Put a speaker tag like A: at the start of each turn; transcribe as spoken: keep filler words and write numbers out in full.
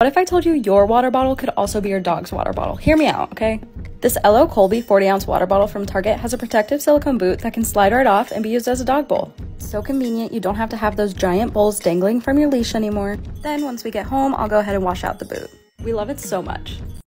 A: What if I told you your water bottle could also be your dog's water bottle? Hear me out, okay? This L O Colby forty ounce water bottle from Target has a protective silicone boot that can slide right off and be used as a dog bowl. It's so convenient, you don't have to have those giant bowls dangling from your leash anymore. Then once we get home, I'll go ahead and wash out the boot. We love it so much.